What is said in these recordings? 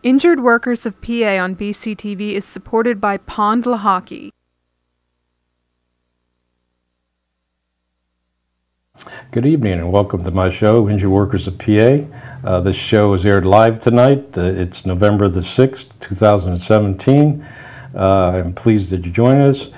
Injured Workers of PA on BCTV is supported by Pond La Hockey. Good evening and welcome to my show, Injured Workers of PA. This show is aired live tonight. It's November the 6th, 2017. I'm pleased that you join us.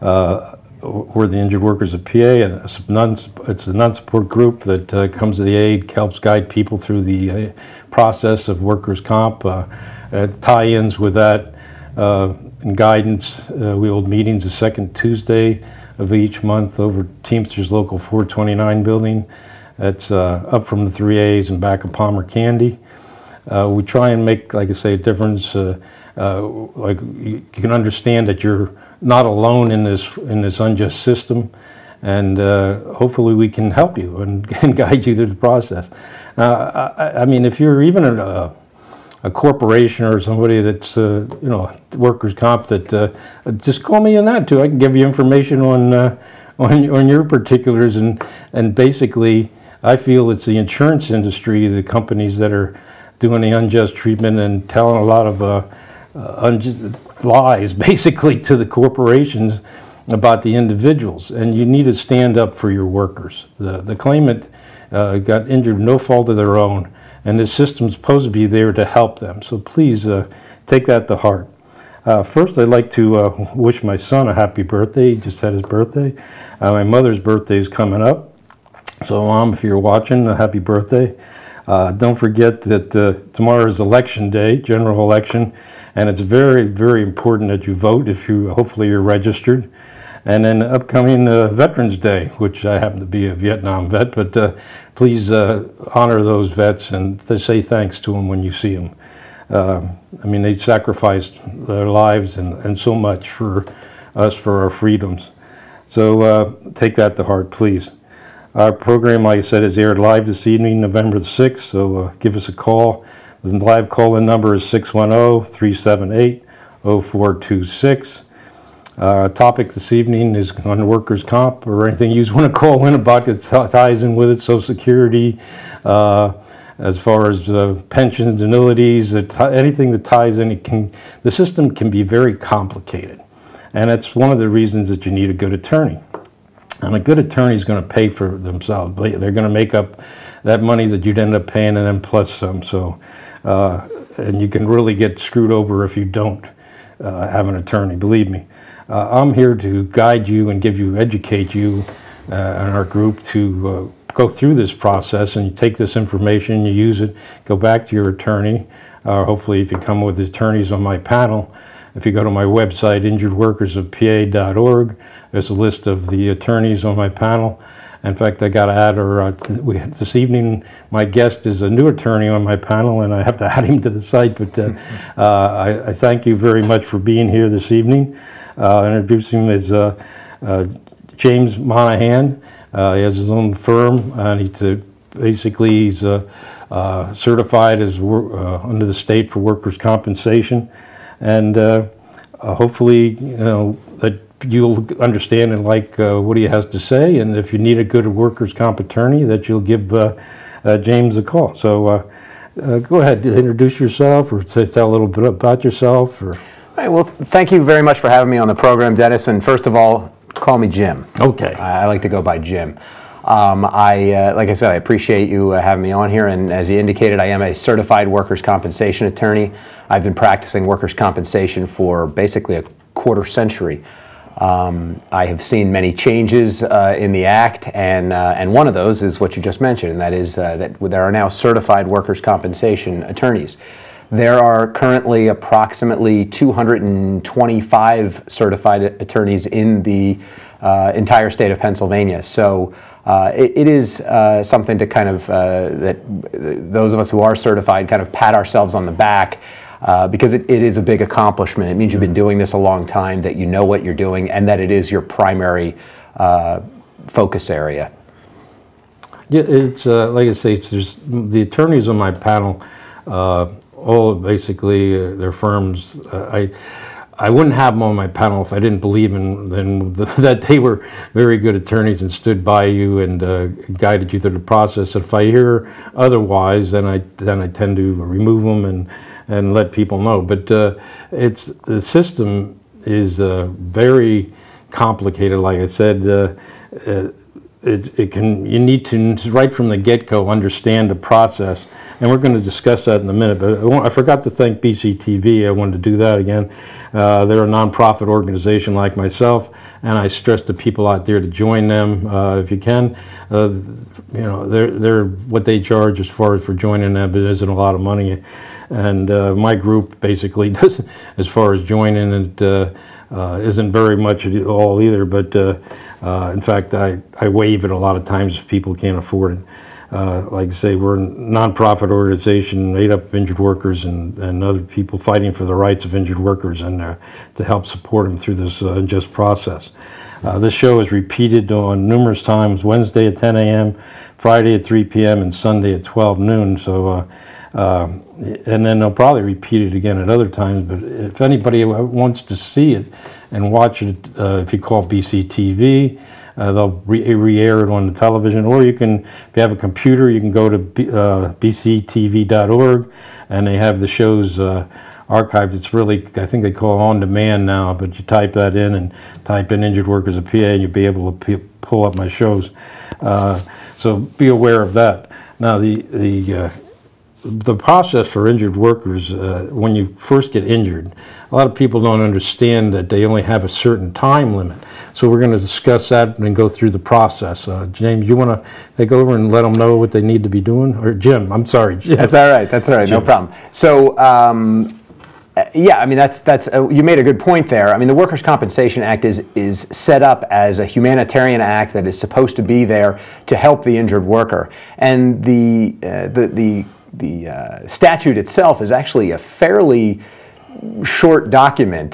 We're the Injured Workers of PA, and it's a non-support group that comes to the aid, helps guide people through the process of workers' comp. Tie-ins with that and guidance. We hold meetings the second Tuesday of each month over Teamsters Local 429 building. That's up from the 3As and back of Palmer Candy. We try and make, like I say, a difference. Like you can understand that you're not alone in this unjust system, and hopefully we can help you and guide you through the process. I mean, if you're even a corporation or somebody that's workers' comp, that just call me on that too. I can give you information on your particulars, and basically I feel it's the insurance industry, the companies that are doing the unjust treatment and telling a lot of unjust lies basically to the corporations about the individuals, and you need to stand up for your workers. The claimant got injured no fault of their own, and the system's supposed to be there to help them. So please take that to heart. First, I'd like to wish my son a happy birthday. He just had his birthday. My mother's birthday is coming up. So Mom, if you're watching, a happy birthday. Don't forget that tomorrow is election day, general election, and it's very, very important that you vote if you, hopefully you're registered. And then upcoming Veterans Day, which I happen to be a Vietnam vet, but please honor those vets and say thanks to them when you see them. I mean, they sacrificed their lives and so much for us, for our freedoms. So take that to heart, please. Our program, like I said, is aired live this evening, November the 6th, so give us a call. The live call-in number is 610-378-0426. Our topic this evening is on workers' comp, or anything you want to call in about that ties in with it, Social Security, as far as pensions, annuities, anything that ties in. The system can be very complicated, and that's one of the reasons that you need a good attorney. And a good attorney is going to pay for themselves. They're going to make up that money that you'd end up paying and then plus some. So, and you can really get screwed over if you don't have an attorney, believe me. I'm here to guide you and educate you and our group to go through this process, and you take this information, you use it, go back to your attorney. Hopefully if you come with attorneys on my panel, if you go to my website, injuredworkersofpa.org, there's a list of the attorneys on my panel. In fact, I got to add her, this evening, my guest is a new attorney on my panel, and I have to add him to the site, but I thank you very much for being here this evening. Introducing him as James Monaghan. He has his own firm, and he's certified as under the state for workers' compensation. And hopefully, that you'll understand and like what he has to say, and if you need a good workers' comp attorney, that you'll give James a call. So go ahead, introduce yourself, or tell a little bit about yourself. Or. All right, well, thank you very much for having me on the program, Dennis. And first of all, call me Jim. Okay. I like to go by Jim. Like I said, I appreciate you having me on here, and as you indicated, I am a certified workers' compensation attorney. I've been practicing workers' compensation for basically a quarter century. I have seen many changes in the Act, and one of those is what you just mentioned, and that is that there are now certified workers' compensation attorneys. There are currently approximately 225 certified attorneys in the entire state of Pennsylvania. So it is something to kind of, that those of us who are certified kind of pat ourselves on the back, because it is a big accomplishment. It means you've been doing this a long time, that you know what you're doing, and that it is your primary focus area. Yeah, it's like I say, there's the attorneys on my panel, all basically their firms. I wouldn't have them on my panel if I didn't believe that they were very good attorneys and stood by you and guided you through the process. If I hear otherwise, then I tend to remove them and let people know. But the system is very complicated. Like I said, you need to right from the get-go understand the process, and we're going to discuss that in a minute. But I forgot to thank BCTV. I wanted to do that again. They're a nonprofit organization like myself, and I stress to people out there to join them if you can. You know, they're what they charge as far as for joining them, but it isn't a lot of money. And my group basically does, as far as joining, it isn't very much at all either. But in fact, I waive it a lot of times if people can't afford it. Like I say, we're a nonprofit organization made up of injured workers and other people fighting for the rights of injured workers and to help support them through this unjust process. This show is repeated on numerous times: Wednesday at 10 a.m., Friday at 3 p.m., and Sunday at 12 noon. So, and then they'll probably repeat it again at other times. But if anybody wants to see it and watch it, if you call BCTV, they'll re-air it on the television, or you can, if you have a computer, you can go to bctv.org, and they have the shows archived. It's really, I think they call it on demand now, but you type that in and type in Injured Workers of PA, and you'll be able to pull up my shows. So be aware of that. Now, the process for injured workers, when you first get injured, a lot of people don't understand that they only have a certain time limit. So we're going to discuss that and go through the process. James, you want to take over and let them know what they need to be doing? Or Jim, I'm sorry, Jim. That's all right. That's all right. Jim. No problem. So, yeah, I mean, you made a good point there. I mean, the Workers' Compensation Act is set up as a humanitarian act that is supposed to be there to help the injured worker. And the statute itself is actually a fairly short document.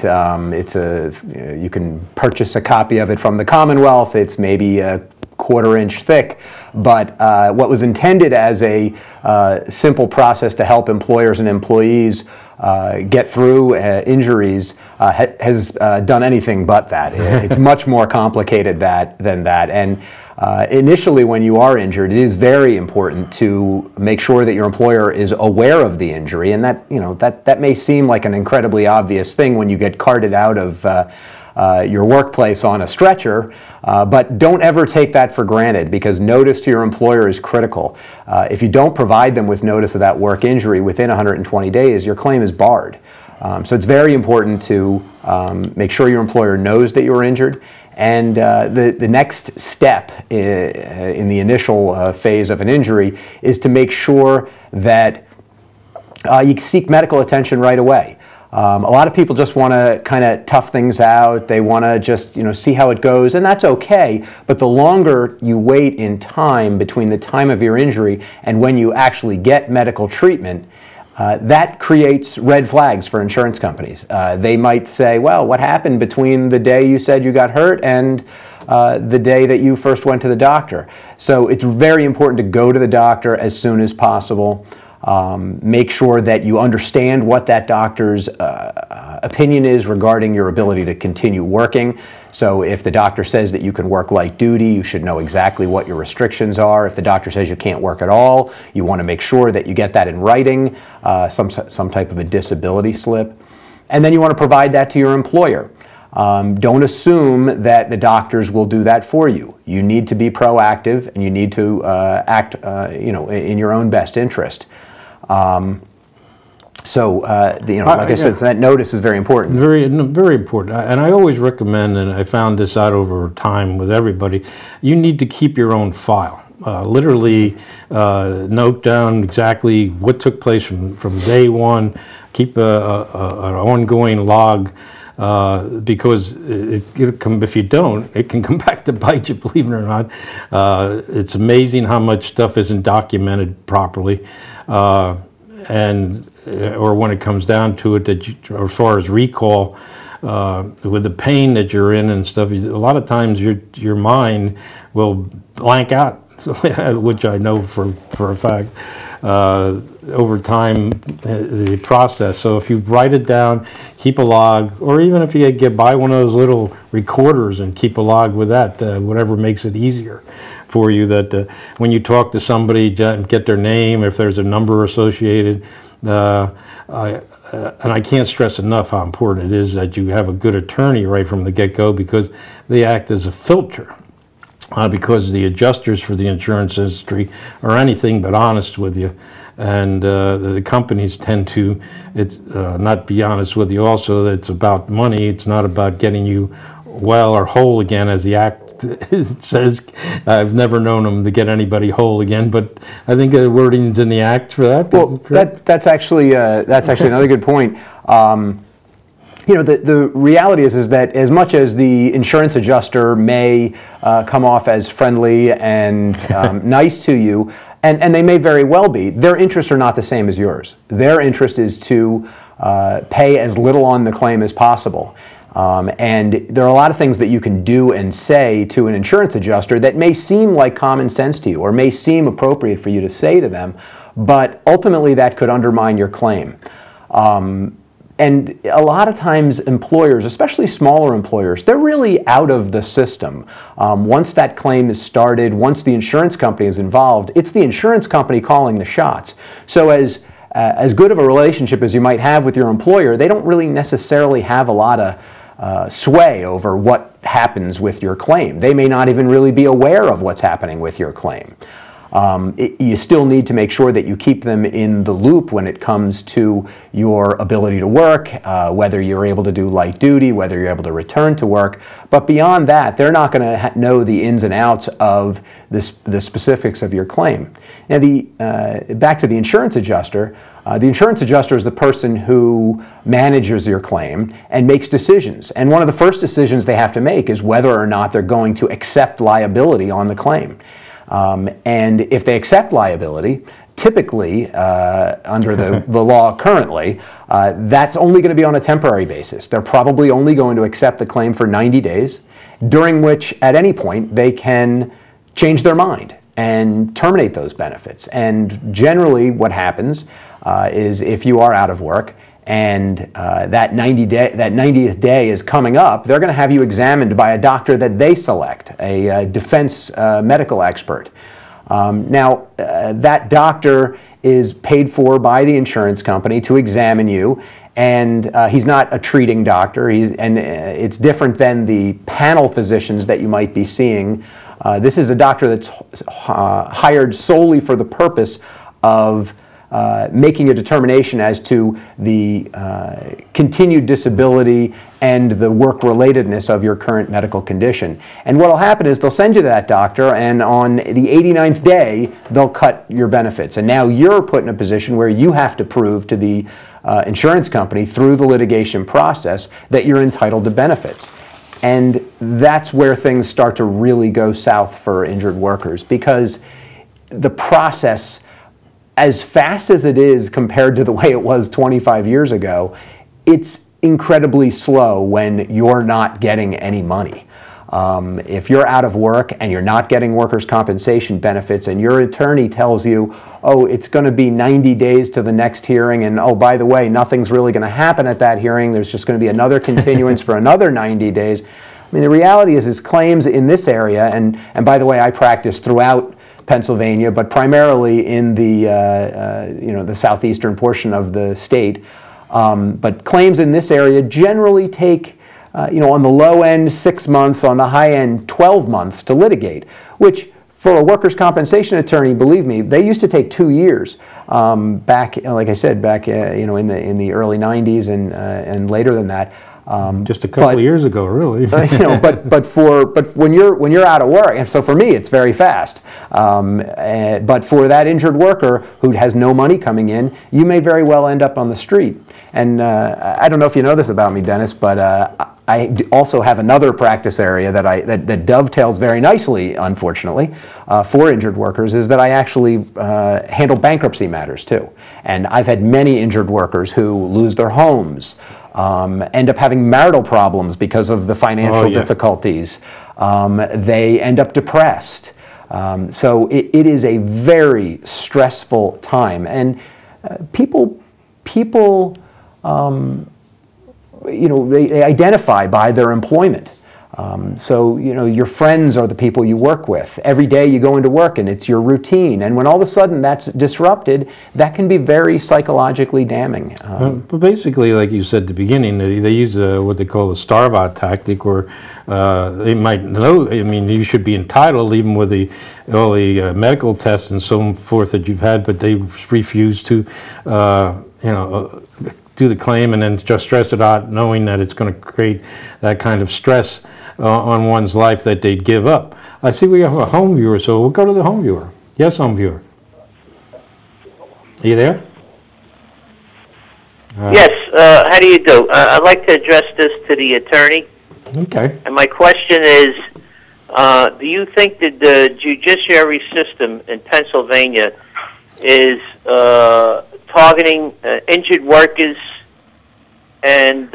You can purchase a copy of it from the Commonwealth. It's maybe a quarter-inch thick, but what was intended as a simple process to help employers and employees get through injuries has done anything but that. It's much more complicated than that. And initially, when you are injured, it is very important to make sure that your employer is aware of the injury, and that may seem like an incredibly obvious thing when you get carted out of your workplace on a stretcher, but don't ever take that for granted, because notice to your employer is critical. If you don't provide them with notice of that work injury within 120 days, your claim is barred. So it's very important to make sure your employer knows that you're injured. And the next step in the initial phase of an injury is to make sure that you seek medical attention right away. A lot of people just want to kind of tough things out. They want to just see how it goes, and that's okay. But the longer you wait in time between the time of your injury and when you actually get medical treatment, that creates red flags for insurance companies. They might say, well, what happened between the day you said you got hurt and the day that you first went to the doctor? So it's very important to go to the doctor as soon as possible. Make sure that you understand what that doctor's opinion is regarding your ability to continue working. So if the doctor says that you can work light duty, you should know exactly what your restrictions are. If the doctor says you can't work at all, you want to make sure that you get that in writing, some type of a disability slip. And then you want to provide that to your employer. Don't assume that the doctors will do that for you. You need to be proactive, and you need to act in your own best interest. Like I said, so that notice is very important. Very, very important. And I always recommend, and I found this out over time with everybody, you need to keep your own file. Literally note down exactly what took place from day one. Keep an ongoing log, because if you don't, it can come back to bite you, believe it or not. It's amazing how much stuff isn't documented properly. Or when it comes down to it, or as far as recall, with the pain that you're in and stuff, a lot of times your mind will blank out, which I know for a fact. over time, the process. So if you write it down, keep a log, or even if you buy one of those little recorders and keep a log with that, whatever makes it easier for you, that when you talk to somebody, get their name, if there's a number associated. And I can't stress enough how important it is that you have a good attorney right from the get-go, because they act as a filter. Because the adjusters for the insurance industry are anything but honest with you, and the companies tend to not be honest with you also. It's about money. It's not about getting you well or whole again, as the act it says. I've never known them to get anybody whole again, but I think the wording's in the act for that. Well, that's actually another good point. The reality is that as much as the insurance adjuster may come off as friendly and nice to you, and they may very well be, their interests are not the same as yours. Their interest is to pay as little on the claim as possible. And there are a lot of things that you can do and say to an insurance adjuster that may seem like common sense to you, or may seem appropriate for you to say to them, but ultimately that could undermine your claim. And a lot of times employers, especially smaller employers, they're really out of the system. Once that claim is started, once the insurance company is involved, it's the insurance company calling the shots. So as good of a relationship as you might have with your employer, they don't really necessarily have a lot of sway over what happens with your claim. They may not even really be aware of what's happening with your claim. You still need to make sure that you keep them in the loop when it comes to your ability to work, whether you're able to do light duty, whether you're able to return to work. But beyond that, they're not going to know the ins and outs of the specifics of your claim. Now, back to the insurance adjuster. The insurance adjuster is the person who manages your claim and makes decisions. And one of the first decisions they have to make is whether or not they're going to accept liability on the claim. And if they accept liability, typically, under the law currently, that's only going to be on a temporary basis. They're probably only going to accept the claim for 90 days, during which at any point they can change their mind and terminate those benefits. And generally what happens is if you are out of work and that 90th day is coming up, they're going to have you examined by a doctor that they select, a defense medical expert. Now, that doctor is paid for by the insurance company to examine you, and he's not a treating doctor. It's different than the panel physicians that you might be seeing. This is a doctor that's hired solely for the purpose of making a determination as to the continued disability and the work-relatedness of your current medical condition. And what will happen is they'll send you to that doctor, and on the 89th day, they'll cut your benefits. And now you're put in a position where you have to prove to the insurance company through the litigation process that you're entitled to benefits. And that's where things start to really go south for injured workers, because the process, as fast as it is compared to the way it was 25 years ago, it's incredibly slow when you're not getting any money. If you're out of work and you're not getting workers' compensation benefits and your attorney tells you, oh, it's going to be 90 days to the next hearing, and oh, by the way, nothing's really going to happen at that hearing, there's just going to be another continuance for another 90 days. I mean, the reality is claims in this area, and by the way, I practice throughout Pennsylvania, but primarily in the the southeastern portion of the state. But claims in this area generally take, on the low end 6 months, on the high end 12 months to litigate, which for a workers' compensation attorney, believe me, they used to take 2 years. Back, like I said, back in the early 90s and later than that. Just a couple of years ago, really. But when you're out of work, and so for me it's very fast. But for that injured worker who has no money coming in, you may very well end up on the street. And I don't know if you know this about me, Dennis, but I also have another practice area that dovetails very nicely, unfortunately, for injured workers, is that I actually handle bankruptcy matters too. And I've had many injured workers who lose their homes, end up having marital problems because of the financial difficulties. They end up depressed. So it is a very stressful time, and people they identify by their employment. So, your friends are the people you work with. Every day you go into work and it's your routine. And when all of a sudden that's disrupted, that can be very psychologically damning. But basically, like you said at the beginning, they use what they call the starve-out tactic, where they might know, you should be entitled even with all the medical tests and so forth that you've had, but they refuse to, do the claim and then just stress it out, knowing that it's going to create that kind of stress on one's life that they'd give up. I see we have a home viewer, so we'll go to the home viewer. Yes, home viewer. Are you there? Yes, how do you do? I'd like to address this to the attorney. Okay. And my question is, do you think that the judiciary system in Pennsylvania is targeting injured workers and,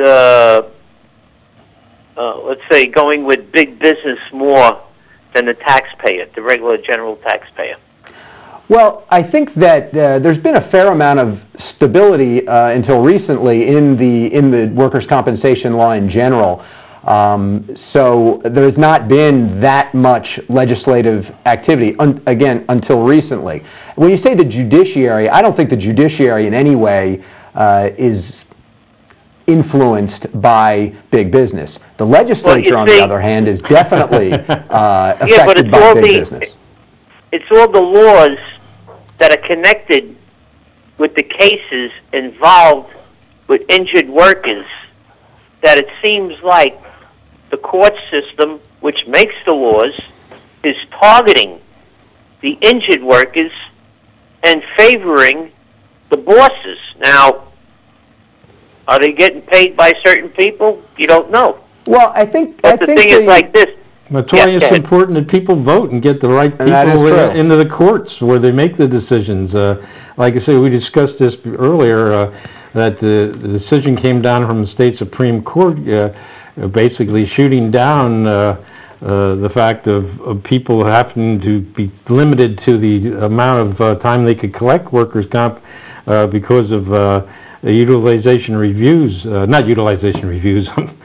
let's say, going with big business more than the taxpayer, the regular general taxpayer? Well, I think that there's been a fair amount of stability until recently in the workers' compensation law in general. So there's not been that much legislative activity, again, until recently. When you say the judiciary, I don't think the judiciary in any way is influenced by big business. The legislature, on the other hand, is definitely affected by big business. It's all the laws that are connected with the cases involved with injured workers that it seems like the court system, which makes the laws, is targeting the injured workers and favoring the bosses. Now, are they getting paid by certain people? You don't know. Well, I think the thing is like this. That's why it's important that people vote and get the right people into the courts where they make the decisions. Like I say, we discussed this earlier, that the decision came down from the state Supreme Court, basically shooting down the fact of people having to be limited to the amount of time they could collect workers' comp because of utilization reviews, not utilization reviews,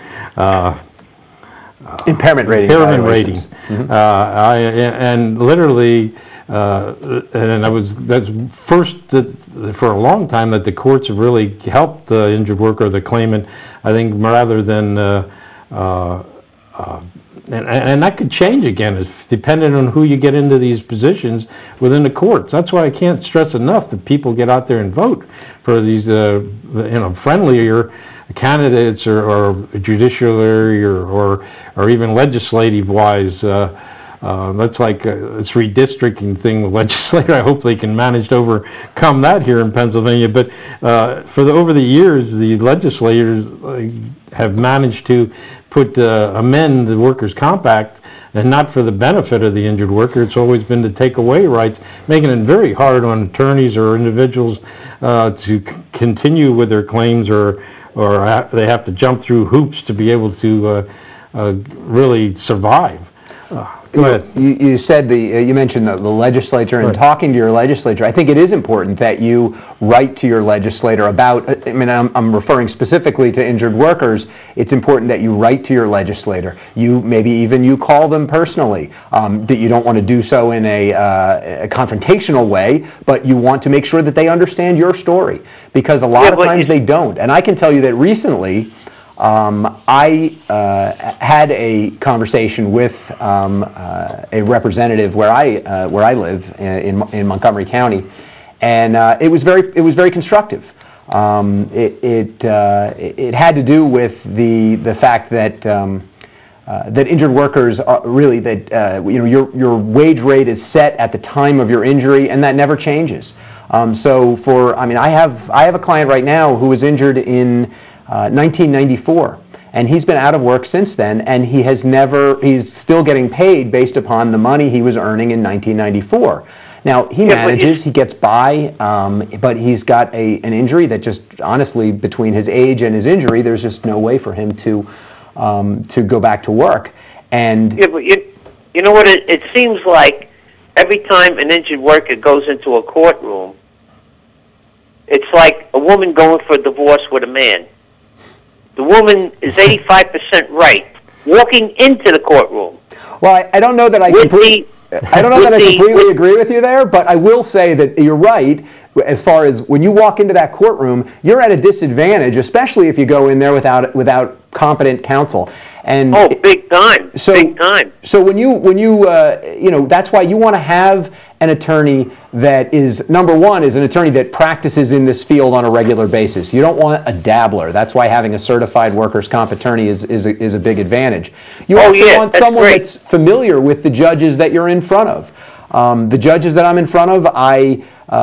impairment rating. Impairment rating. Mm-hmm. And literally, that's first for a long time that the courts have really helped the injured worker, the claimant, I think, rather than, and that could change again, it's dependent on who you get into these positions within the courts. That's why I can't stress enough that people get out there and vote for these, friendlier candidates or judiciary or even legislative wise. That's like this redistricting thing with legislature. I hope they can manage to overcome that here in Pennsylvania. But over the years, the legislators have managed to amend the Workers' Comp Act, and not for the benefit of the injured worker. It's always been to take away rights, making it very hard on attorneys or individuals to continue with their claims, or they have to jump through hoops to be able to really survive. Go ahead. You said you mentioned the legislature and talking to your legislature. I think it is important that you write to your legislator about. I'm referring specifically to injured workers. It's important that you write to your legislator. Maybe even you call them personally. That you don't want to do so in a confrontational way, but you want to make sure that they understand your story, because a lot of times they don't. And I can tell you that recently, I had a conversation with a representative where I live in Montgomery County, and it was very constructive. It had to do with the fact that that injured workers are really your wage rate is set at the time of your injury, and that never changes. I have a client right now who was injured in 1994, and he's been out of work since then, and he's still getting paid based upon the money he was earning in 1994. Now, he manages, he gets by, but he's got an injury that just, honestly, between his age and his injury, there's just no way for him to go back to work. And you know what, it seems like every time an injured worker goes into a courtroom, it's like a woman going for a divorce with a man. The woman is 85% right walking into the courtroom. Well, I don't know that I completely agree with you there, but I will say that you're right as far as when you walk into that courtroom, you're at a disadvantage, especially if you go in there without competent counsel. And big time. Big time. So when you you know, that's why you want to have an attorney that is, number one, is an attorney that practices in this field on a regular basis. You don't want a dabbler. That's why having a certified workers' comp attorney is a big advantage. You also want someone that's familiar with the judges that you're in front of. The judges that I'm in front of, I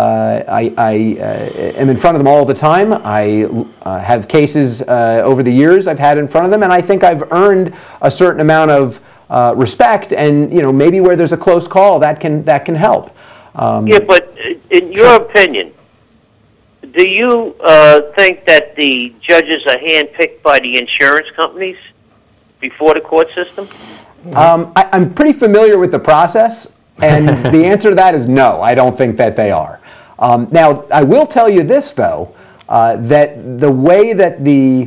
am in front of them all the time. I have cases over the years I've had in front of them, and I think I've earned a certain amount of respect. And you know, maybe where there's a close call, that can help. Yeah, but in your opinion, do you think that the judges are handpicked by the insurance companies before the court system? I'm pretty familiar with the process. And the answer to that is no, I don't think that they are. Now, I will tell you this, though, that the way that the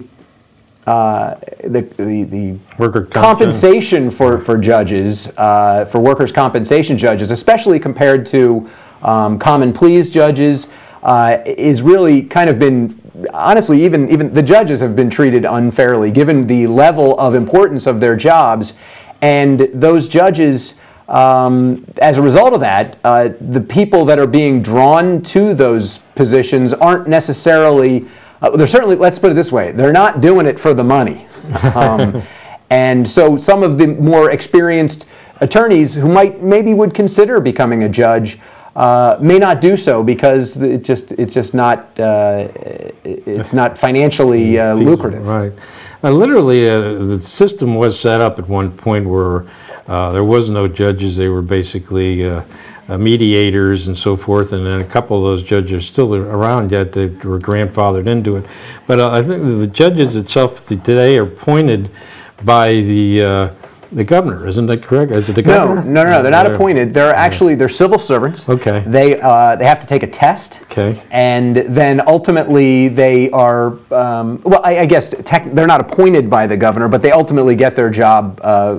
compensation for judges, for workers' compensation judges, especially compared to common pleas judges, is really kind of been, honestly, even the judges have been treated unfairly, given the level of importance of their jobs. And those judges, as a result of that, the people that are being drawn to those positions aren't necessarily, they're certainly, let's put it this way, they're not doing it for the money. And so some of the more experienced attorneys who maybe would consider becoming a judge may not do so because it's not financially lucrative. Right. Literally, the system was set up at one point where there was no judges. They were basically mediators and so forth, and then a couple of those judges are still around yet. They were grandfathered into it. But I think the judges itself today are appointed by the governor, isn't that correct? Is it the governor? No, they're not appointed. They're civil servants. Okay. They have to take a test. Okay. And then ultimately they are, well, I guess they're not appointed by the governor, but they ultimately get their job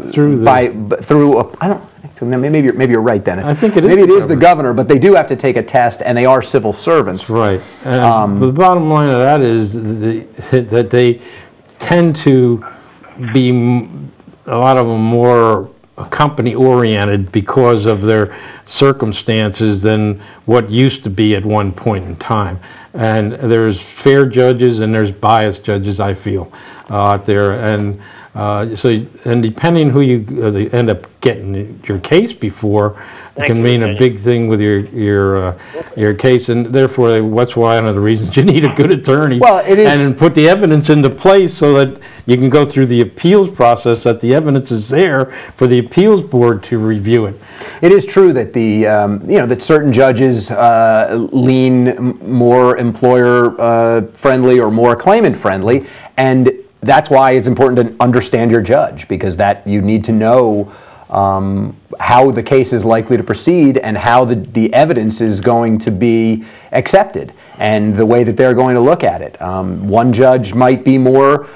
maybe you're right, Dennis. I think it is. Maybe it is the governor, but they do have to take a test, and they are civil servants. That's right. The bottom line of that is that they tend to be, a lot of them, more company-oriented because of their circumstances than what used to be at one point in time. And there's fair judges and there's biased judges, I feel, out there. And and depending who you end up getting your case before, it can mean a big thing with your case, and therefore that's one of the reasons you need a good attorney. Well, it is, and put the evidence into place so that you can go through the appeals process, that the evidence is there for the appeals board to review it. It is true that that certain judges lean more employer friendly or more claimant friendly, and that's why it's important to understand your judge, because that you need to know how the case is likely to proceed and how the evidence is going to be accepted and the way that they're going to look at it. One judge might be more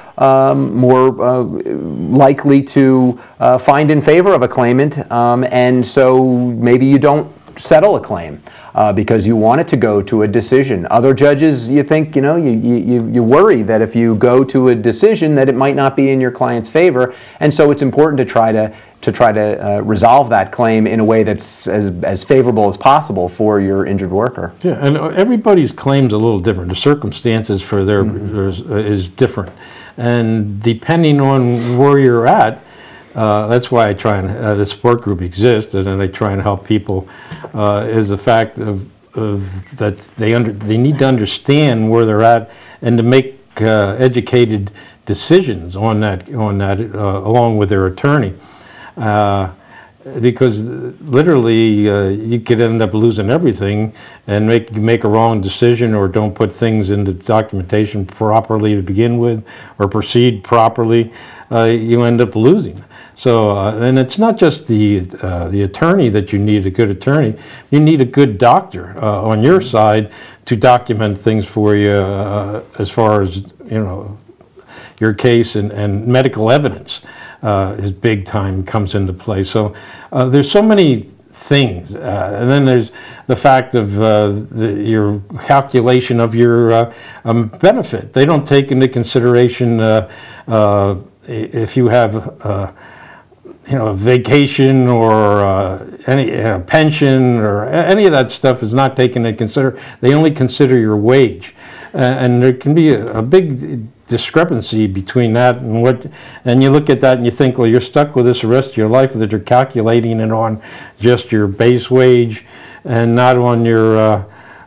likely to find in favor of a claimant, and so maybe you don't settle a claim because you want it to go to a decision. Other judges, you think, you worry that if you go to a decision that it might not be in your client's favor, and so it's important to try to resolve that claim in a way that's as favorable as possible for your injured worker. Yeah, and everybody's claim's a little different. The circumstances for their is different, and depending on where you're at, that's why I try and the support group exists, and I try and help people. Is the fact of that they need to understand where they're at and to make educated decisions on that along with their attorney. because literally you could end up losing everything and make a wrong decision, or don't put things into documentation properly to begin with, or proceed properly, you end up losing. So, and it's not just the attorney that you need, a good attorney. You need a good doctor on your side to document things for you as far as, your case, and medical evidence is big time, comes into play. So there's so many things. And then there's the fact of your calculation of your benefit. They don't take into consideration if you have a vacation or any pension, or any of that stuff is not taken into consider. They only consider your wage, and there can be a big discrepancy between that and you look at that and you think, well, you're stuck with this the rest of your life, that you're calculating it on just your base wage and not on your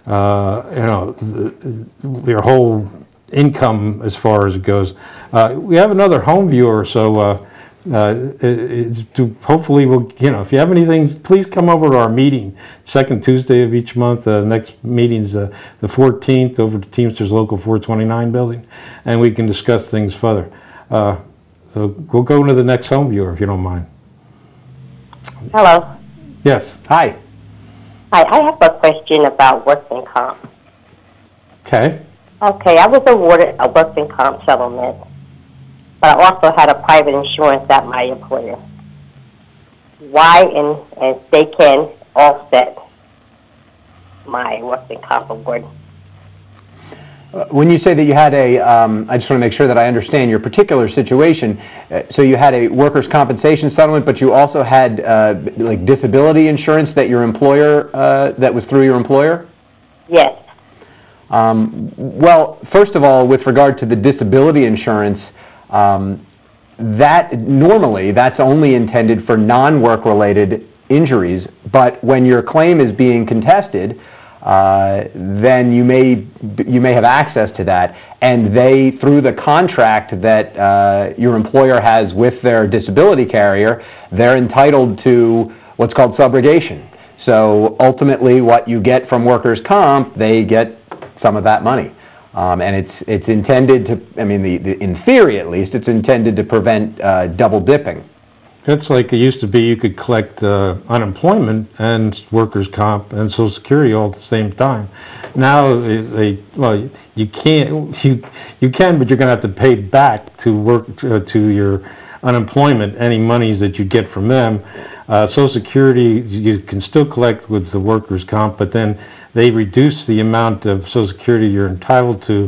your whole income as far as it goes. We have another home viewer, so hopefully we'll, if you have anything, please come over to our meeting, second Tuesday of each month. Next meeting's the 14th over to Teamsters Local 429 building, and we can discuss things further. So we'll go to the next home viewer if you don't mind. Hello. Yes. Hi. Hi, I have a question about workers' comp. Okay. Okay, I was awarded a workers' comp settlement, but I also had a private insurance at my employer. Why, and they can offset my workers' comp award. When you say that you had a, I just want to make sure that I understand your particular situation. So you had a workers' compensation settlement, but you also had like disability insurance that your employer, that was through your employer? Yes. Well, first of all, with regard to the disability insurance, that normally that's only intended for non-work related injuries, but when your claim is being contested, then you may have access to that, and they, through the contract that your employer has with their disability carrier, they're entitled to what's called subrogation. So ultimately what you get from workers' comp, they get some of that money. And it's intended to, I mean, in theory at least, it's intended to prevent double dipping. It's like it used to be. You could collect unemployment and workers' comp and Social Security all at the same time. Now, well, you can't. You can, but you're going to have to pay back to work to your unemployment any monies that you get from them. Social Security you can still collect with the workers' comp, but then they reduce the amount of Social Security you're entitled to,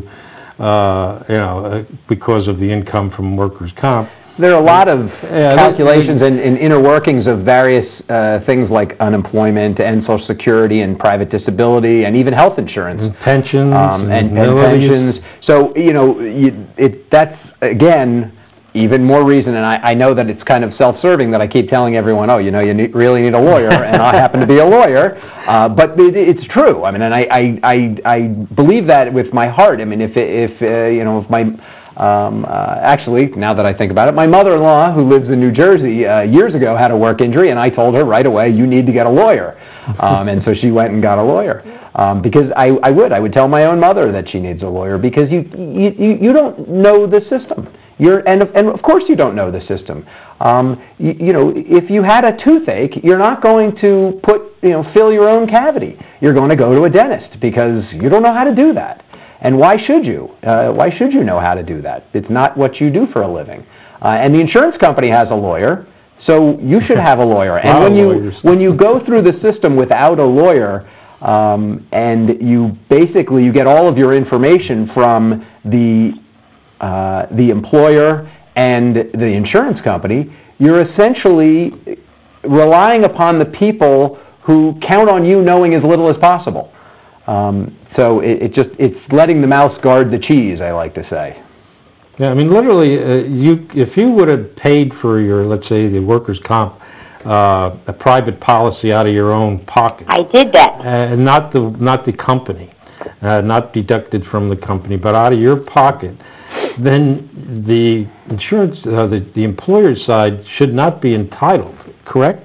because of the income from workers' comp. There are a lot of calculations and inner workings of various things like unemployment and Social Security and private disability and even health insurance. And pensions. And pensions. So, that's, again, even more reason, and I know that it's kind of self-serving that I keep telling everyone, oh, you really need a lawyer, and I happen to be a lawyer, but it's true. I mean, and I believe that with my heart. I mean, if my actually, now that I think about it, my mother-in-law, who lives in New Jersey, years ago had a work injury, and I told her right away, you need to get a lawyer. And so she went and got a lawyer. Because I would tell my own mother that she needs a lawyer, because you don't know the system. And of course you don't know the system. If you had a toothache, you're not going to fill your own cavity. You're going to go to a dentist because you don't know how to do that. And why should you? Why should you know how to do that? It's not what you do for a living. And the insurance company has a lawyer, so you should have a lawyer. And when you go through the system without a lawyer, and you get all of your information from the employer and the insurance company, you're essentially relying upon the people who count on you knowing as little as possible. So it's letting the mouse guard the cheese, I like to say. Yeah, I mean, literally, if you would have paid for your, let's say, the workers' comp, a private policy out of your own pocket. I did that. Not the company, not deducted from the company, but out of your pocket, then the insurance, the employer's side should not be entitled, correct?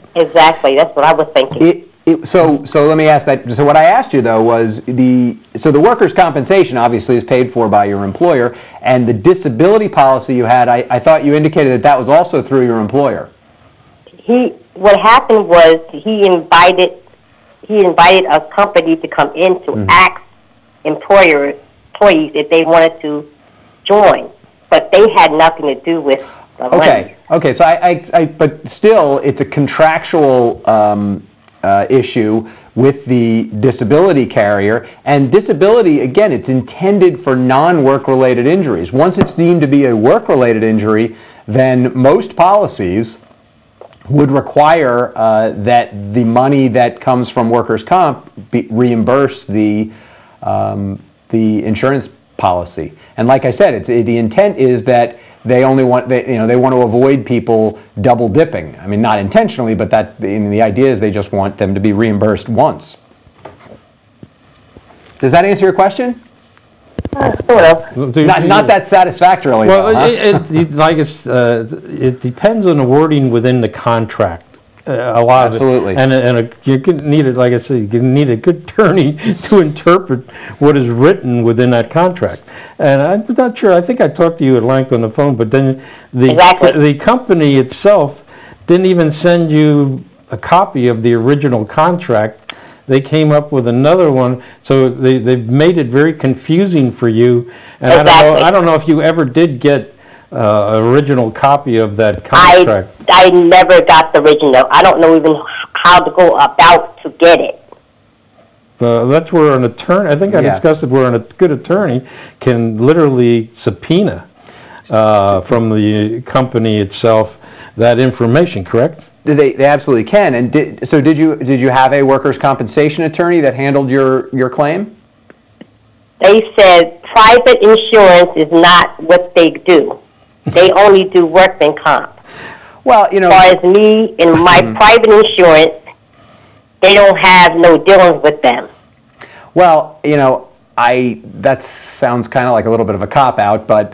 Exactly. That's what I was thinking. So let me ask that. So what I asked you though was the workers' compensation obviously is paid for by your employer, and the disability policy you had, I thought you indicated that was also through your employer. What happened was he invited a company to come in to ask employees if they wanted to join, but they had nothing to do with the money. Okay. So but still, it's a contractual issue with the disability carrier, and disability, again, it's intended for non-work-related injuries. Once it's deemed to be a work-related injury, then most policies would require that the money that comes from workers' comp reimburse the insurance policy. And like I said, the intent is that they want to avoid people double dipping. I mean, not intentionally, but the idea is they just want them to be reimbursed once. Does that answer your question? Sort of. Not that satisfactorily. Well, though, it depends on the wording within the contract. A lot Absolutely. of it. And you need it, like I said, you need a good attorney to interpret what is written within that contract. And I'm not sure, I think I talked to you at length on the phone, but then the company itself didn't even send you a copy of the original contract. They came up with another one, so they've made it very confusing for you. And I don't know if you ever did get original copy of that contract. I never got the original. I don't know even how to go about to get it. That's where an attorney, I think I discussed it, where a good attorney can literally subpoena from the company itself that information, correct? They absolutely can. And did you have a workers' compensation attorney that handled your claim? They said private insurance is not what they do. They only do workman comp. Well, as far as me and my private insurance, they don't have no dealings with them. Well, that sounds kind of like a little bit of a cop-out, but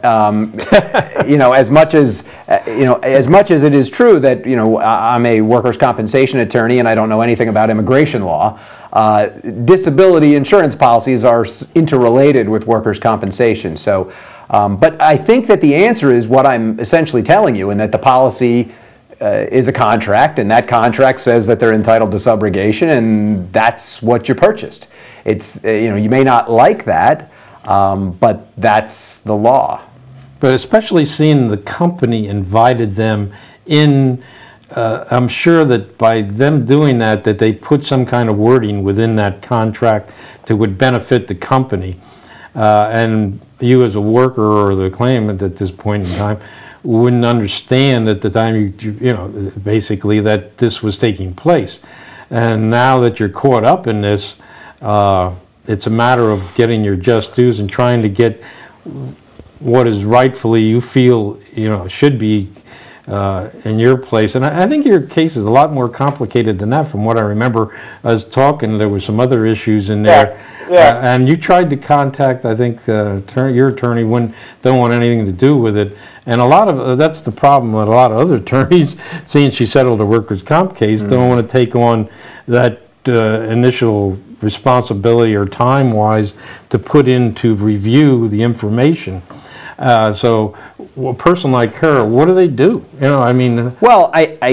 as much as it is true that I'm a workers' compensation attorney and I don't know anything about immigration law, disability insurance policies are interrelated with workers' compensation. So, but I think that the answer is what I'm essentially telling you, and that the policy is a contract, and that contract says that they're entitled to subrogation, and that's what you purchased. It's you may not like that, but that's the law. But especially seeing the company invited them in, I'm sure that by them doing that they put some kind of wording within that contract that would benefit the company, and you as a worker or the claimant at this point in time wouldn't understand at the time basically that this was taking place. And now that you're caught up in this, it's a matter of getting your just dues and trying to get what is rightfully you feel should be in your place. And I think your case is a lot more complicated than that. From what I remember us talking, there were some other issues in there. Yeah. And you tried to contact, I think, your attorney don't want anything to do with it. And a lot of that's the problem with a lot of other attorneys, seeing she settled a workers' comp case, don't want to take on that initial responsibility or time-wise to put in to review the information. So a person like her, what do they do? Well,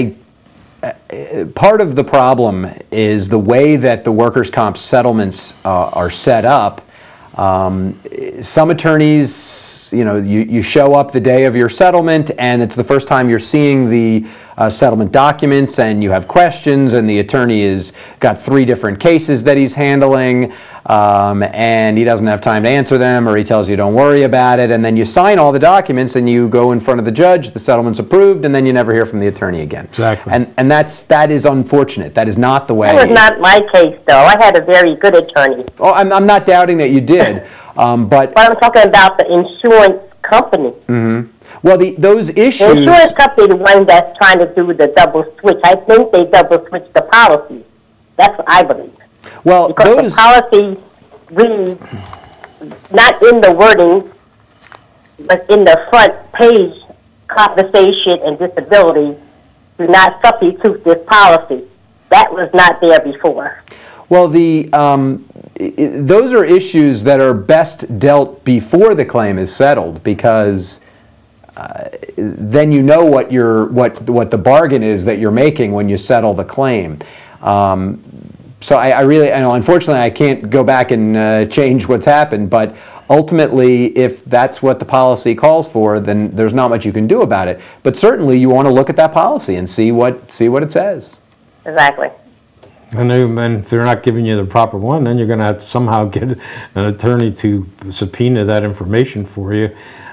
part of the problem is the way that the workers' comp settlements are set up. Some attorneys, you show up the day of your settlement and it's the first time you're seeing the settlement documents and you have questions, and the attorney has got 3 different cases that he's handling, and he doesn't have time to answer them, or he tells you don't worry about it, and then you sign all the documents and you go in front of the judge, the settlement's approved, and then you never hear from the attorney again. Exactly. And that is unfortunate. That is not the way. That was not my case, though. I had a very good attorney. Oh, I'm not doubting that you did, but I'm talking about the insurance company. Mm-hmm. Well, those issues. The insurance company, the one that's trying to do the double switch. I think they double switched the policy. That's what I believe. Well, because the policy reads, not in the wording, but in the front page, compensation and disability, do not substitute this policy. That was not there before. Well, those are issues that are best dealt before the claim is settled, because then you know what the bargain is that you're making when you settle the claim. So I really, unfortunately, I can't go back and change what's happened, but ultimately, if that's what the policy calls for, then there's not much you can do about it. But certainly, you want to look at that policy and see what it says. Exactly. And if they're not giving you the proper one, then you're going to have to somehow get an attorney to subpoena that information for you.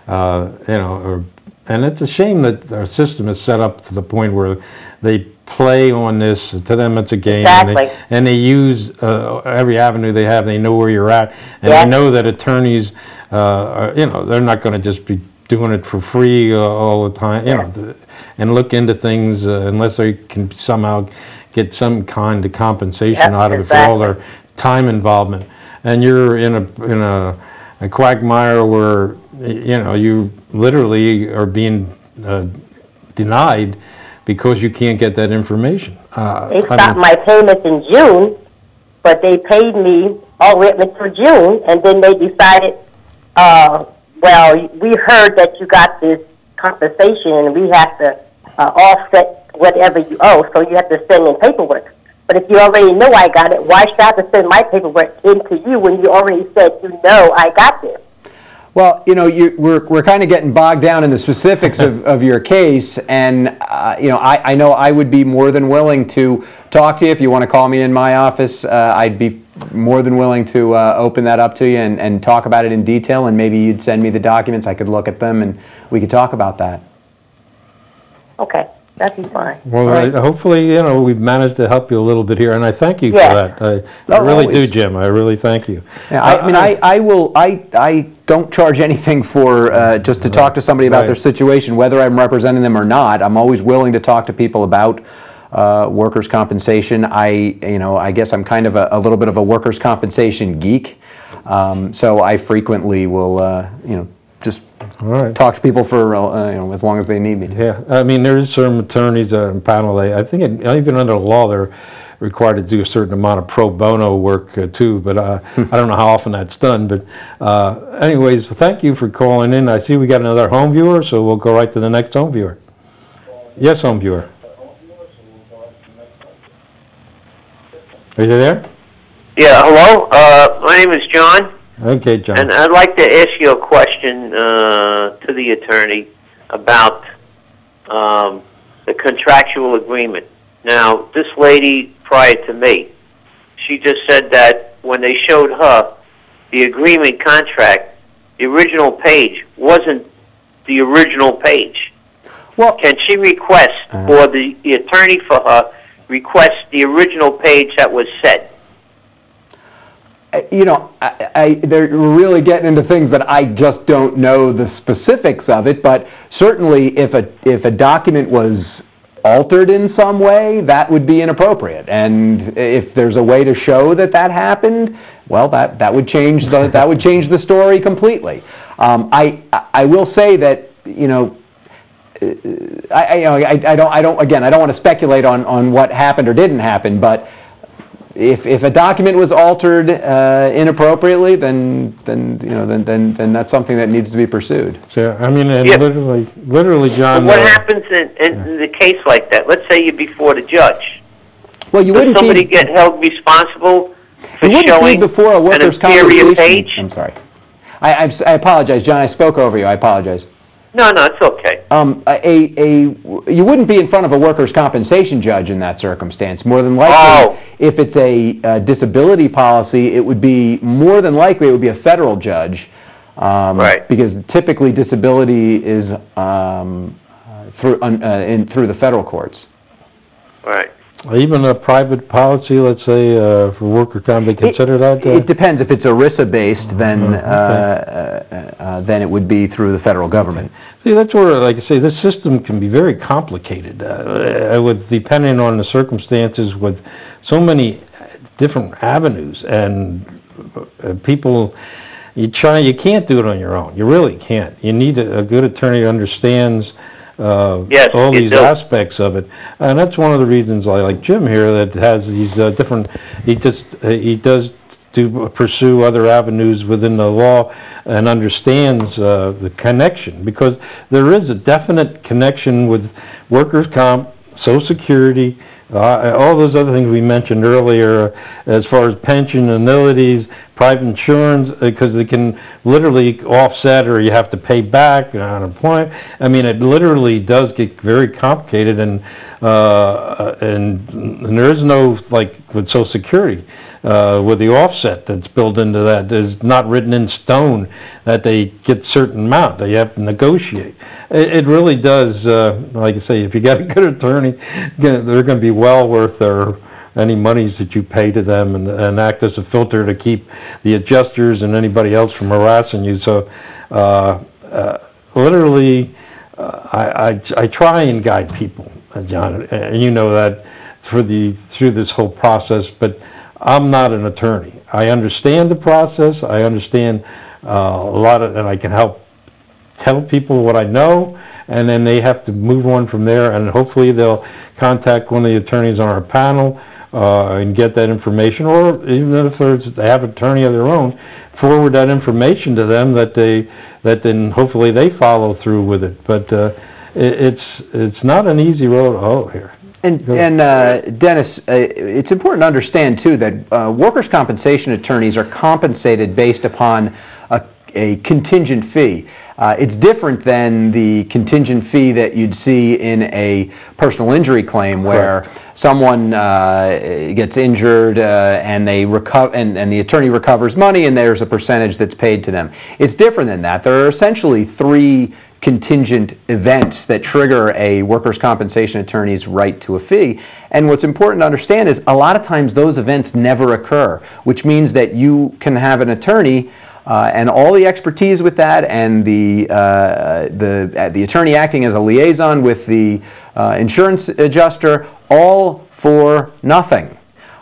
And it's a shame that our system is set up to the point where they play on this. To them, it's a game, exactly. and they use every avenue they have. They know where you're at, and they know that attorneys, they're not going to just be doing it for free all the time, and look into things unless they can somehow get some kind of compensation out of it for all their time involvement. And you're in a quagmire where you literally are being denied because you can't get that information. They stopped my payments in June, but they paid me all the way up until June, and then they decided, well, we heard that you got this compensation, and we have to offset whatever you owe, so you have to send in paperwork. But if you already know I got it, why should I have to send my paperwork into you when you already said you know I got this? Well, we're kind of getting bogged down in the specifics of your case, and I know I would be more than willing to talk to you. If you want to call me in my office, I'd be more than willing to open that up to you and talk about it in detail, and maybe you'd send me the documents, I could look at them, and we could talk about that. Okay. That'd be fine. Well, hopefully, we've managed to help you a little bit here, and I thank you for that. I really do, Jim. I really thank you. Yeah, I don't charge anything for just to talk to somebody about their situation, whether I'm representing them or not. I'm always willing to talk to people about workers' compensation. I guess I'm kind of a little bit of a workers' compensation geek, so I frequently will, just talk to people for as long as they need me to. Yeah, I mean, there is some attorneys on panel. I think even under the law they're required to do a certain amount of pro bono work too. But I don't know how often that's done. But anyways, thank you for calling in. I see we got another home viewer, so we'll go right to the next home viewer. Yes, home viewer. Are you there? Yeah. Hello. My name is John. Okay, John. And I'd like to ask you a question to the attorney about the contractual agreement. Now, this lady prior to me, she just said that when they showed her the agreement contract, the original page wasn't the original page. Well, can she request, or the attorney for her, request the original page that was set? They're really getting into things that I just don't know the specifics of it, but certainly if a document was altered in some way, that would be inappropriate. And if there's a way to show that happened, well, that would change the story completely. I will say that I don't want to speculate on what happened or didn't happen, but if a document was altered inappropriately, then that's something that needs to be pursued. So I mean, literally, John. What happens in the case like that? Let's say you're before the judge. Well, you wouldn't somebody get held responsible for showing before a workers' an inferior compensation page? I'm sorry. I apologize, John. I spoke over you. I apologize. No, it's okay. You wouldn't be in front of a workers' compensation judge in that circumstance. More than likely, if it's a disability policy, it would be more than likely it would be a federal judge, right? Because typically disability is through the federal courts. Right. Even a private policy, let's say, for worker comp, they consider that? It depends. If it's ERISA-based, then it would be through the federal government. See, that's where, like I say, this system can be very complicated, depending on the circumstances, with so many different avenues, and people, you can't do it on your own. You really can't. You need a good attorney who understands Yes, all you these do. aspects of it. And that's one of the reasons I like Jim here, that has these different, he does to pursue other avenues within the law and understands the connection, because there is a definite connection with workers' comp, Social Security, all those other things we mentioned earlier, as far as pension, annuities, private insurance, because they can literally offset, or you have to pay back unemployment. I mean, it literally does get very complicated, and there is no, like with Social Security, with the offset that's built into that, is not written in stone that they get certain amount that you have to negotiate. It really does, like I say, if you got a good attorney, they're going to be well worth any monies that you pay to them, and act as a filter to keep the adjusters and anybody else from harassing you. So literally, I try and guide people, John, and you know that through this whole process, but I'm not an attorney. I understand the process. I understand a lot of, and I can help tell people what I know, and then they have to move on from there, and hopefully they'll contact one of the attorneys on our panel and get that information, or even if they have an attorney of their own, forward that information to them, that then hopefully they follow through with it. But it's not an easy road to hoe here. And Dennis, it's important to understand too that workers' compensation attorneys are compensated based upon a contingent fee. It's different than the contingent fee that you'd see in a personal injury claim, where someone gets injured and they recover, and the attorney recovers money, and there's a percentage that's paid to them. It's different than that. There are essentially three contingent events that trigger a workers' compensation attorney's right to a fee. And what's important to understand is a lot of times those events never occur, which means that you can have an attorney and all the expertise with that, and the attorney acting as a liaison with the insurance adjuster, all for nothing.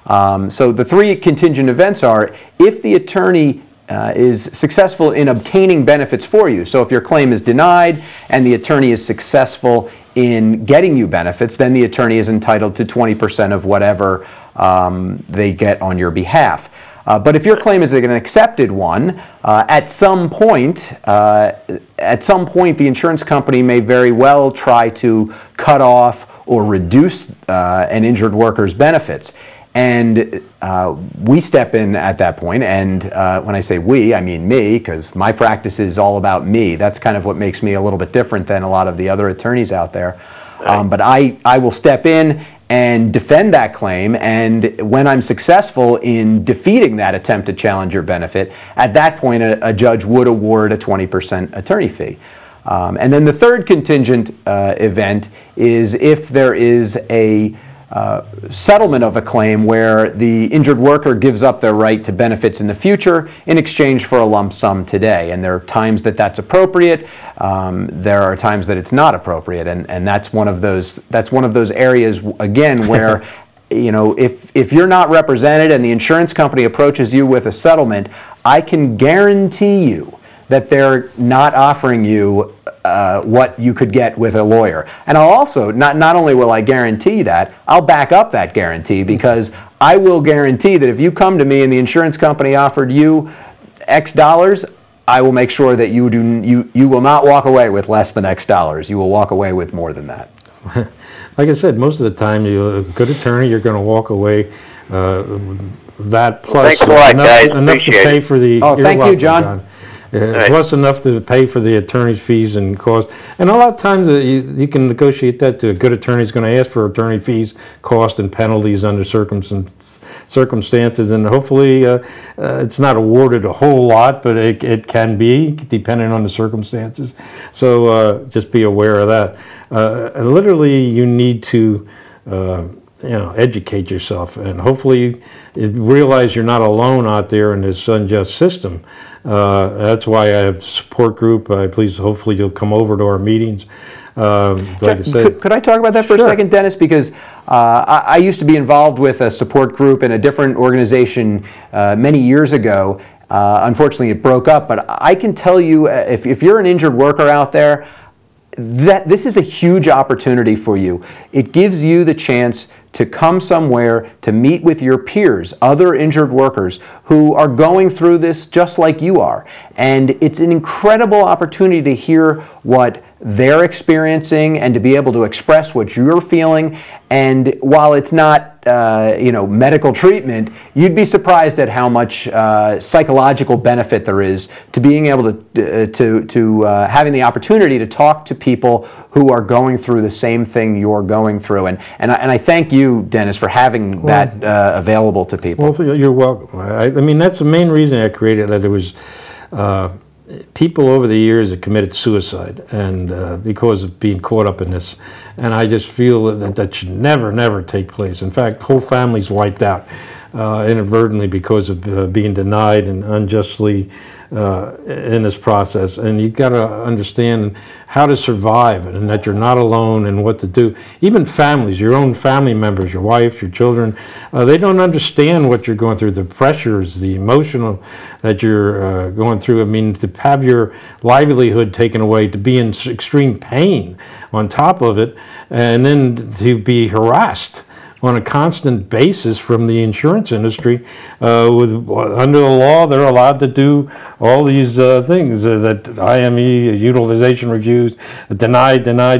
So the three contingent events are, if the attorney is successful in obtaining benefits for you. So if your claim is denied and the attorney is successful in getting you benefits, then the attorney is entitled to 20% of whatever they get on your behalf. But if your claim is an accepted one, at some point the insurance company may very well try to cut off or reduce an injured worker's benefits. And we step in at that point, and when I say we, I mean me, because my practice is all about me. That's kind of what makes me a little bit different than a lot of the other attorneys out there. But I will step in and defend that claim, and when I'm successful in defeating that attempt to challenge your benefit, at that point a judge would award a 20% attorney fee. And then the third contingent event is if there is a settlement of a claim where the injured worker gives up their right to benefits in the future in exchange for a lump sum today. And there are times that that's appropriate. There are times that it's not appropriate, and that's one of those areas again where you know, if you're not represented and the insurance company approaches you with a settlement, I can guarantee you that they're not offering you what you could get with a lawyer. And I'll also, not only will I guarantee that, I'll back up that guarantee, because I will guarantee that if you come to me and the insurance company offered you X dollars, I will make sure that you will not walk away with less than X dollars. You will walk away with more than that. Like I said, most of the time, a good attorney, you're going to walk away that plus Thanks a lot, guys. enough to pay for the. Oh, thank you, John. Plus enough to pay for the attorney's fees and costs. And a lot of times you can negotiate that to a good attorney is going to ask for attorney fees, cost, and penalties under circumstances. And hopefully it's not awarded a whole lot, but it can be, depending on the circumstances. So just be aware of that. Literally, you need to educate yourself, and hopefully realize you're not alone out there in this unjust system. That's why I have a support group. Hopefully you'll come over to our meetings. Like I said, could I talk about that for a second, Dennis? Because I used to be involved with a support group in a different organization many years ago. Unfortunately, it broke up, but I can tell you, if you're an injured worker out there, this is a huge opportunity for you. It gives you the chance to come somewhere to meet with your peers, other injured workers who are going through this just like you are. And it's an incredible opportunity to hear what they're experiencing and to be able to express what you're feeling. And while it's not medical treatment, you'd be surprised at how much psychological benefit there is to being able to having the opportunity to talk to people who are going through the same thing you're going through. And I thank you, Dennis, for having that available to people. Well, you're welcome. I mean, that's the main reason I created it. It was people over the years that committed suicide, and because of being caught up in this, and I just feel that should never take place. In fact, whole families wiped out inadvertently because of being denied and unjustly in this process. And you got to understand how to survive, and that you're not alone, and what to do. Even families, your own family members, your wife, your children, they don't understand what you're going through, the pressures, the emotional that you're going through. I mean, to have your livelihood taken away, to be in extreme pain on top of it, and then to be harassed on a constant basis from the insurance industry. Under the law, they're allowed to do all these things that IME, utilization reviews, deny.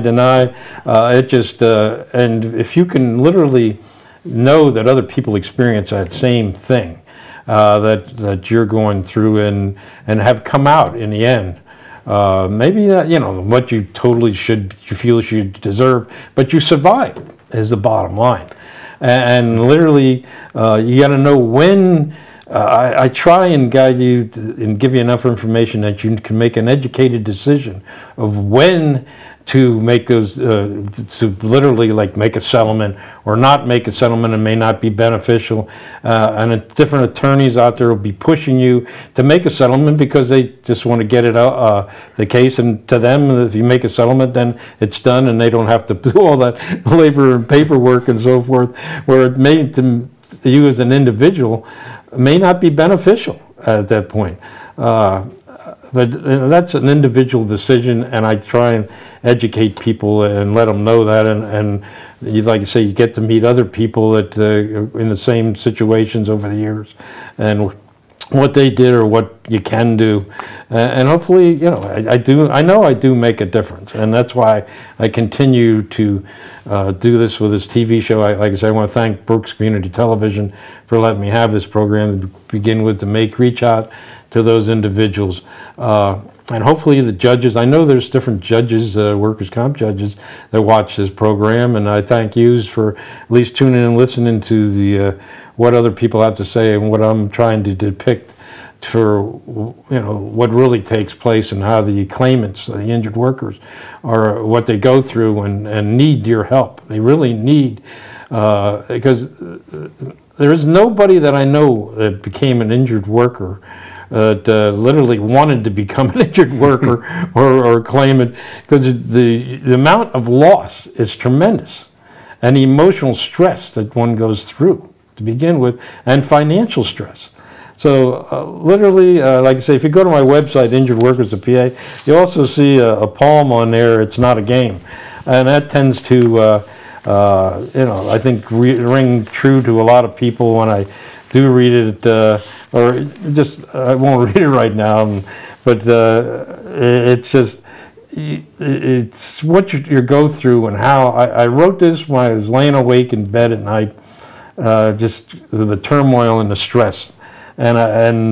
It just, and if you can literally know that other people experience that same thing that you're going through and have come out in the end, maybe what you totally you feel you deserve, but you survived is the bottom line. And literally, you got to know when. I try and guide you and give you enough information that you can make an educated decision of when to make those, to literally like make a settlement or not make a settlement. It may not be beneficial. And different attorneys out there will be pushing you to make a settlement because they just want to get it out, the case. And to them, if you make a settlement, then it's done and they don't have to do all that labor and paperwork and so forth, where it may, to you as an individual, may not be beneficial at that point. But that's an individual decision, and I try and educate people and let them know that. And you, like you say, you get to meet other people that in the same situations over the years, and what they did or what you can do, and hopefully, I know I do make a difference, and that's why I continue to do this with this TV show. Like I said, I want to thank Brooks Community Television for letting me have this program to begin with, to reach out to those individuals. And hopefully the judges, I know there's different judges, workers' comp judges, that watch this program, and I thank you for at least tuning in and listening to the what other people have to say and what I'm trying to depict for what really takes place and how the claimants, the injured workers, are what they go through and need your help. They really need, because there is nobody that I know that became an injured worker that literally wanted to become an injured worker or claimant, because the amount of loss is tremendous, and the emotional stress that one goes through to begin with, and financial stress. So literally, like I say, if you go to my website, Injured Workers of PA, you also see a poem on there, "It's Not a Game." And that tends to, I think, ring true to a lot of people when I do read it, or just, I won't read it right now, but it's just, it's what you go through and how. I wrote this when I was laying awake in bed at night, just the turmoil and the stress. And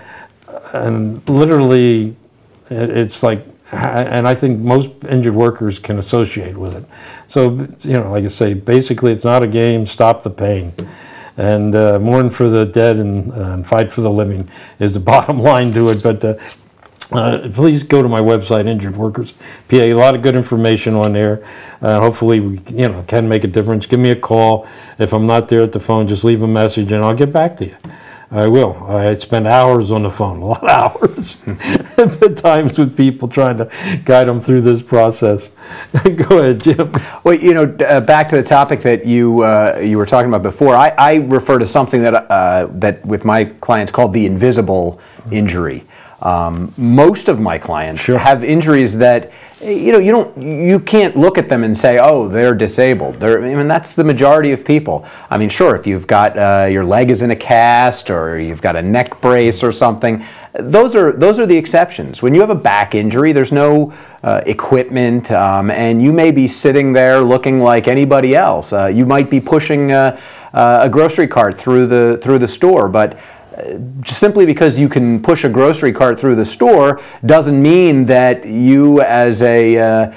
literally, it's like, and I think most injured workers can associate with it. So, like I say, basically, it's not a game. Stop the pain, and mourn for the dead and fight for the living is the bottom line to it. But please go to my website, Injured Workers PA. A lot of good information on there. Hopefully, we can make a difference. Give me a call. If I'm not there at the phone, just leave a message, and I'll get back to you. I will. I spend hours on the phone, a lot of hours, at times with people trying to guide them through this process. Go ahead, Jim. Well, back to the topic that you were talking about before. I refer to something that with my clients called the invisible injury. Most of my clients have injuries that you can't look at them and say, oh, they're disabled. I mean, that's the majority of people. I mean, sure, if you've got your leg is in a cast, or you've got a neck brace or something, those are the exceptions. When you have a back injury, there's no equipment, and you may be sitting there looking like anybody else. You might be pushing a grocery cart through the store, but just simply because you can push a grocery cart through the store doesn't mean that you, as a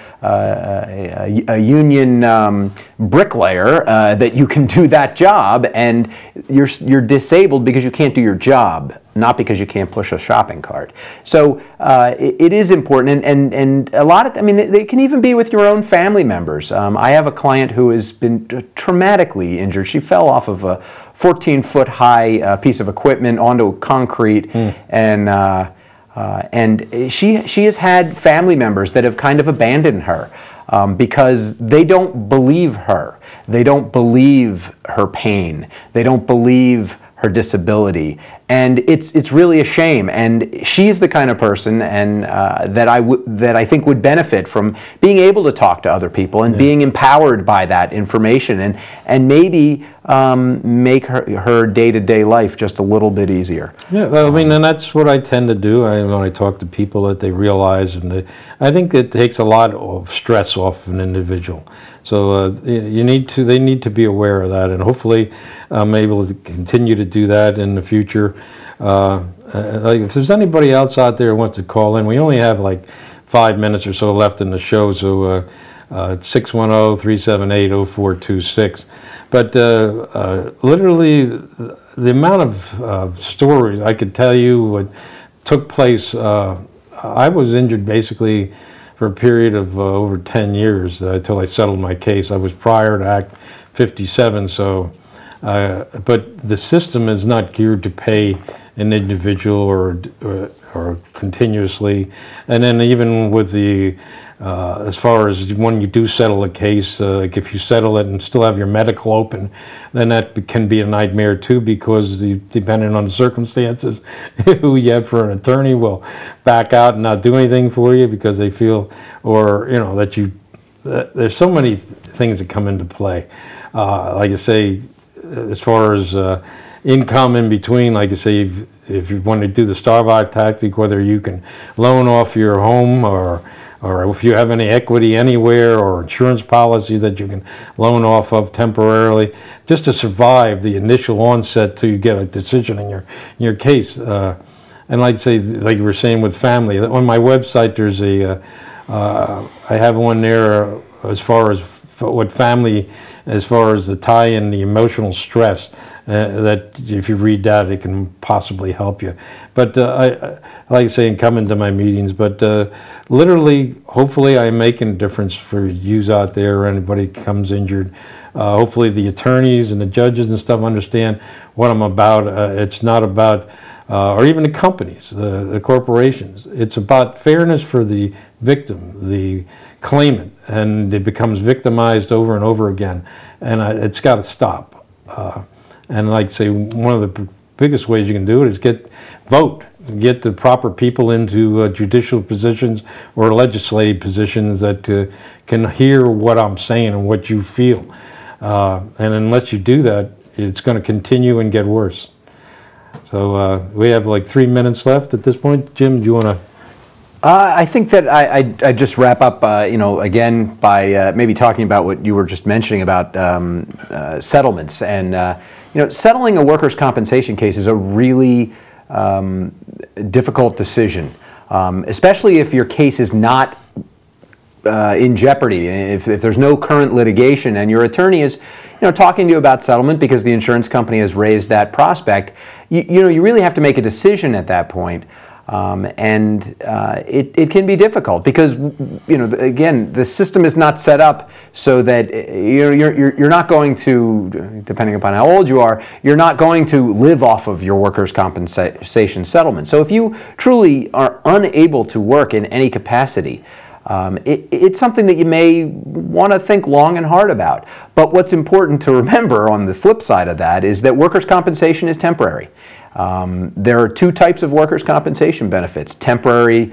union bricklayer, that you can do that job, and you're disabled because you can't do your job, not because you can't push a shopping cart. So it is important, and a lot of, I mean, they can even be with your own family members. I have a client who has been traumatically injured. She fell off of a 14-foot high piece of equipment onto concrete, and she has had family members that have kind of abandoned her because they don't believe her. They don't believe her pain. They don't believe her disability, and it's really a shame. And she's the kind of person that I think would benefit from being able to talk to other people and being empowered by that information, and maybe make her day-to-day life just a little bit easier. Yeah, well, I mean, and that's what I tend to do. When I talk to people, that they realize, and I think it takes a lot of stress off an individual. So they need to be aware of that, and hopefully I'm able to continue to do that in the future. Like if there's anybody else out there who wants to call in, we only have like 5 minutes or so left in the show, so 610-378-0426. But literally, the amount of stories I could tell you what took place. I was injured basically for a period of over 10 years until I settled my case. I was prior to Act 57, so but the system is not geared to pay an individual or continuously. And then even with the as far as when you do settle a case, like if you settle it and still have your medical open, then that can be a nightmare too, because depending on the circumstances, who you have for an attorney will back out and not do anything for you because they feel, or there's so many things that come into play. Like I say, as far as income in between, like I say, if you want to do the starve-out tactic, whether you can loan off your home or if you have any equity anywhere or insurance policy that you can loan off of temporarily, just to survive the initial onset till you get a decision in your case. And like say, like you were saying with family, on my website there's I have one there as far as what family, as far as the tie in the emotional stress. That if you read that, it can possibly help you. But I like I say, and come into my meetings, but literally, hopefully I'm making a difference for yous out there, or anybody comes injured. Hopefully the attorneys and the judges and stuff understand what I'm about. It's not about, or even the companies, the corporations. It's about fairness for the victim, the claimant, and it becomes victimized over and over again. And it's got to stop. And like I say, one of the biggest ways you can do it is get the proper people into judicial positions or legislative positions that can hear what I'm saying and what you feel. And unless you do that, it's going to continue and get worse. So we have like 3 minutes left at this point. Jim, do you want to? I think that I just wrap up, again by maybe talking about what you were just mentioning about settlements. And settling a workers' compensation case is a really difficult decision, especially if your case is not in jeopardy. If there's no current litigation and your attorney is talking to you about settlement because the insurance company has raised that prospect, you really have to make a decision at that point. It can be difficult because again, the system is not set up so that you're not going to, depending upon how old you are, you're not going to live off of your workers' compensation settlement. So if you truly are unable to work in any capacity, it's something that you may want to think long and hard about. But what's important to remember on the flip side of that is that workers' compensation is temporary. There are two types of workers' compensation benefits: temporary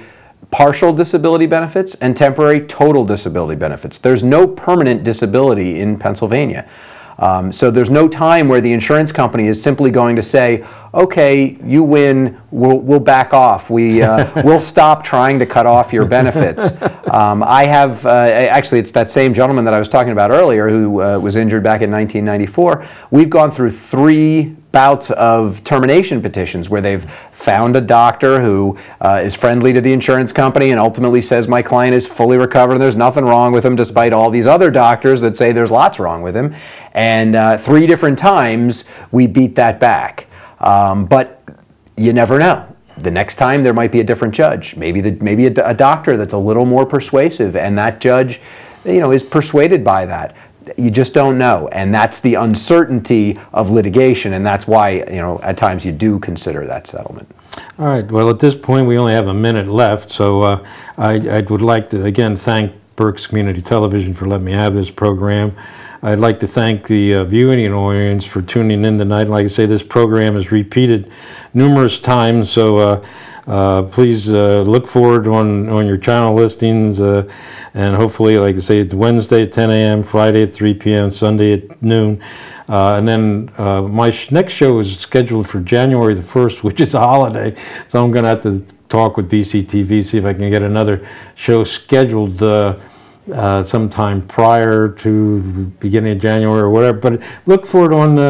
partial disability benefits and temporary total disability benefits. There's no permanent disability in Pennsylvania. So there's no time where the insurance company is simply going to say, okay, you win, we'll back off. We'll stop trying to cut off your benefits. I have, actually it's that same gentleman that I was talking about earlier who was injured back in 1994. We've gone through 3 bouts of termination petitions where they've found a doctor who is friendly to the insurance company and ultimately says my client is fully recovered and there's nothing wrong with him, despite all these other doctors that say there's lots wrong with him. And 3 different times we beat that back. But you never know. The next time there might be a different judge, maybe a doctor that's a little more persuasive, and that judge, is persuaded by that. You just don't know, and that's the uncertainty of litigation, and that's why, at times you do consider that settlement. All right. Well, at this point, we only have a minute left, so I would like to again thank Berks Community Television for letting me have this program. I'd like to thank the viewing audience for tuning in tonight. Like I say, this program is repeated numerous times, so please look forward on your channel listings, and hopefully, like I say, it's Wednesday at 10 a.m., Friday at 3 p.m., Sunday at noon. And then my next show is scheduled for January the 1st, which is a holiday, so I'm going to have to talk with BCTV, see if I can get another show scheduled sometime prior to the beginning of January or whatever. But look for it on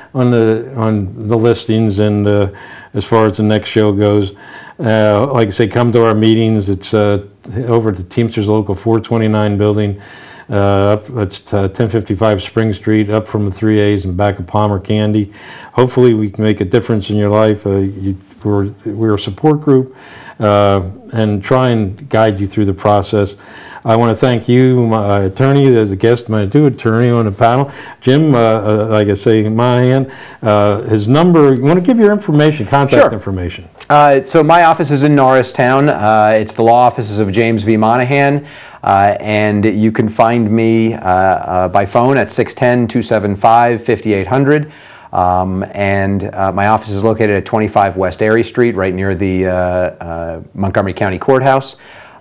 the listings, and as far as the next show goes, like I say, come to our meetings. It's over at the Teamsters Local 429 building. It's 1055 Spring Street, up from the 3As and back of Palmer Candy. Hopefully we can make a difference in your life. We're a support group and try and guide you through the process. I want to thank you, my attorney, as a guest, my attorney on the panel. Jim, like I say, Monaghan, his number, you want to give your information, contact information? So my office is in Norristown. It's the law offices of James V. Monaghan. And you can find me by phone at 610-275-5800. And my office is located at 25 West Erie Street, right near the Montgomery County Courthouse.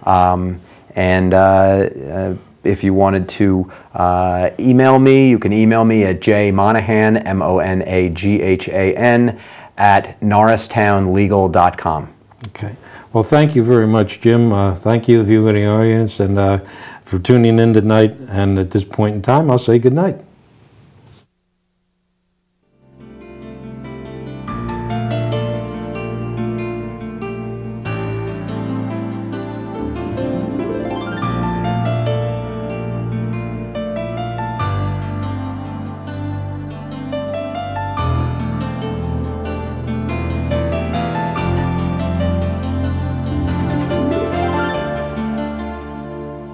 If you wanted to email me, you can email me at jmonaghan, MONAGHAN, at norristownlegal.com. Okay. Well, thank you very much, Jim. Thank you, the viewing audience, and for tuning in tonight. And at this point in time, I'll say good night.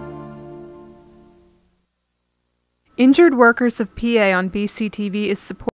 Injured Workers of PA on BCTV is supported